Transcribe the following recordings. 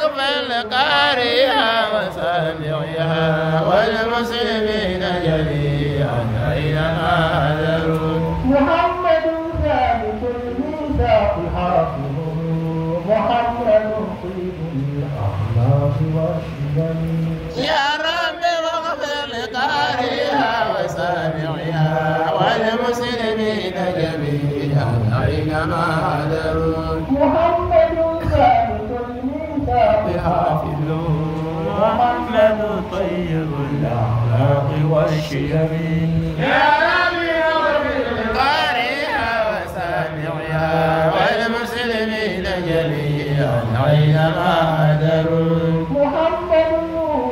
واغفر لقارئها وسامعها والمسلمين جميعا أينما حضروا. محمد ثابت الميثاق حافظ محمد طيب الأخلاق والشدن. يا رب واغفر لقارئها وسامعها والمسلمين جميعا أينما حضروا. محمد ثابت الميثاق حافظ محمد طيب الأخلاق والشيم. يا رب واغفر لقارئها وسامعها والمسلمين جميعا أينما حضروا. محمد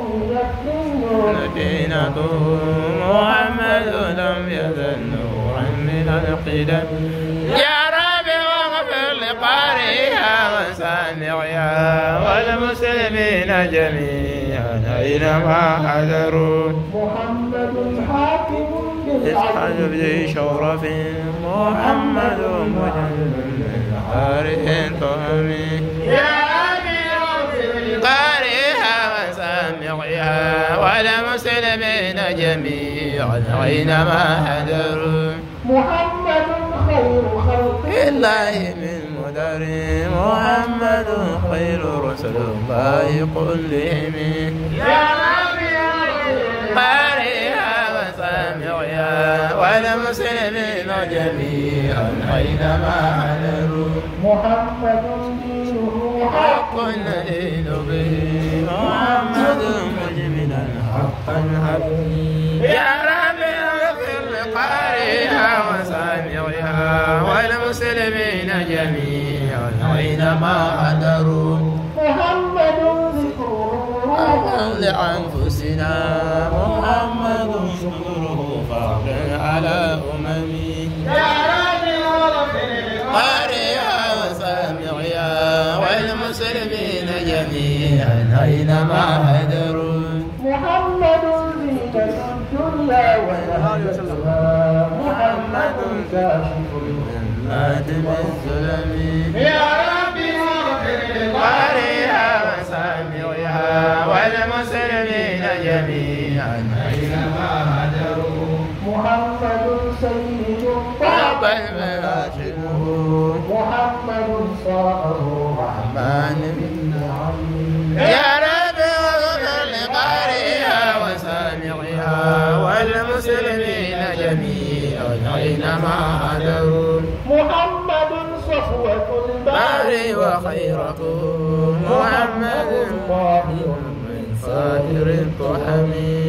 مدينته محمد لم يزل نورا من القدم. يا رب واغفر لقارئها وسامعها والمسلمين جميعا أينما حضروا. محمد حاكم اسحب ذي شرف محمد مجد قارئ طهمي. يا رب واغفر لقارئها وسامعها والمسلمين جميعا أينما حضروا. محمد خير خلق الله من مدر محمد خير رسل الله كلهم. يا رب قارئها وسامعها والمسلمين جميعا أينما حضروا. محمد دينه حق ندين به محمد مجملا حقا حبيب. يا رب اغفر لقارئها وسامعها والمسلمين جميعا أينما حضروا. محمد ذكره لأنفسنا محمد شكره فضل على أممي. يا رب اغفر لقارئها وسامعها والمسلمين جميعا أينما حضروا. محمد زينة الدنيا وزهرتها محمد كاشف آدم الظلم. يا رب اغفر لقارئها وسامعها والمسلمين جميعا أينما حضروا. محمد سيد طاب المراشد محمد صاحب رحمن من نعم. يا رب اغفر لقارئها وسامعها والمسلمين جميعا أينما حضروا. محمد صفوة البحر وخيركم محمد طاهر من صادر الطحم.